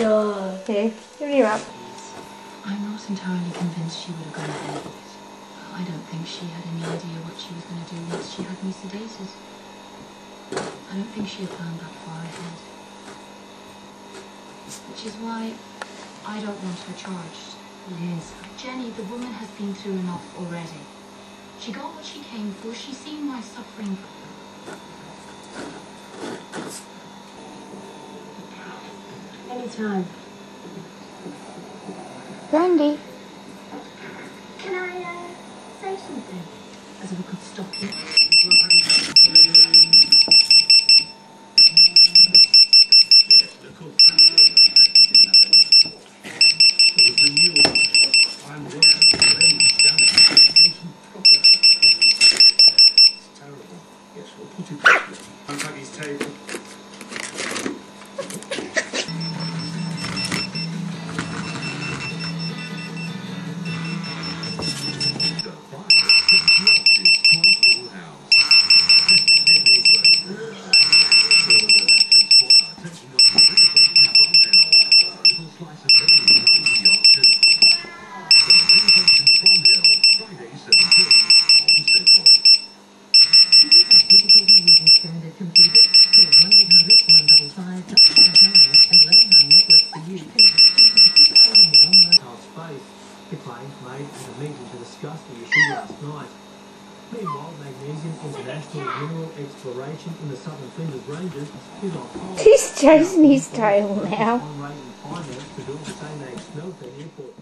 God. Here, give me up. I'm not entirely convinced she would have gone ahead with it. I don't think she had any idea what she was going to do once she had me sedated. I don't think she had planned that far ahead. Which is why I don't want her charged. Liz, Jenny, the woman has been through enough already. She got what she came for. She's seen my suffering. Anytime. Brandy. Can I say something? As if I could stop you. Unpack his table. Made at a meeting to discuss the issue last night. Meanwhile, magnesium international mineral exploration in the southern Flinders Ranges is on hold. He's chasing his tail now. On rate and finance to build the same age smelter airport.